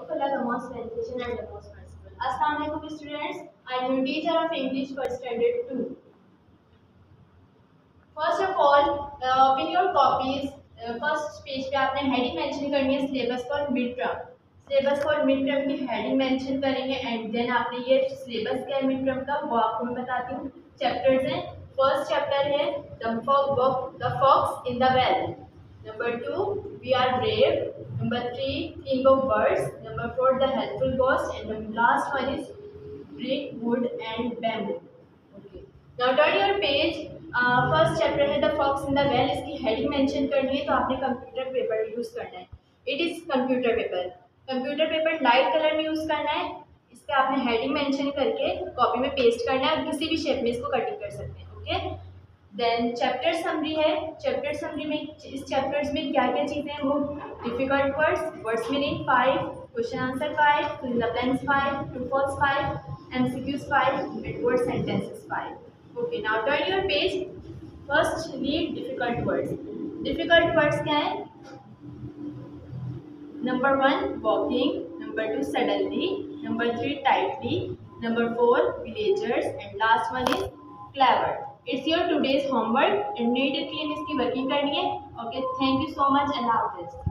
of Allah, the most beneficent and the most merciful. Assalamu alaikum students. I am your teacher of English for standard 2. First of all, in your copies, first page पे आपने heading mention करनी है syllabus for mid term. Syllabus for mid term की heading mention करेंगे and then आपने ये syllabus क्या है मिड टर्म का वो आपको मैं बताती हूँ. चैप्टर्स हैं. फर्स्ट चैप्टर है the fox in the well. Number 2, we are brave. Number 3, think of birds. Number 4, the helpful ghost. And the last one is brick, wood and bamboo. Okay. Now turn your page. First chapter है the fox in the well. इसकी heading mention करनी है तो आपने computer paper use करना है. It is computer paper. Computer paper light colour में use करना है. इस पर आपने हेडिंग मेंशन करके कॉपी में पेस्ट करना है. किसी भी शेप में इसको कटिंग कर सकते हैं. ओके. देन चैप्टर समरी है. चैप्टर समरी में इस चैप्टर्स में क्या क्या चीज़ें हैं वो difficult words meaning 5, question answer 5, fill in the blanks 5, true false 5, MCQs 5 and word sentences 5. Okay, now turn your page. First read difficult words. Difficult words क्या है? Number 1 walking, number 2 suddenly, number 3 tightly, number 4 villagers and last one is clever. It's your today's homework and needed clean इसकी working करनी है. Okay, thank you so much. Allah Hafiz.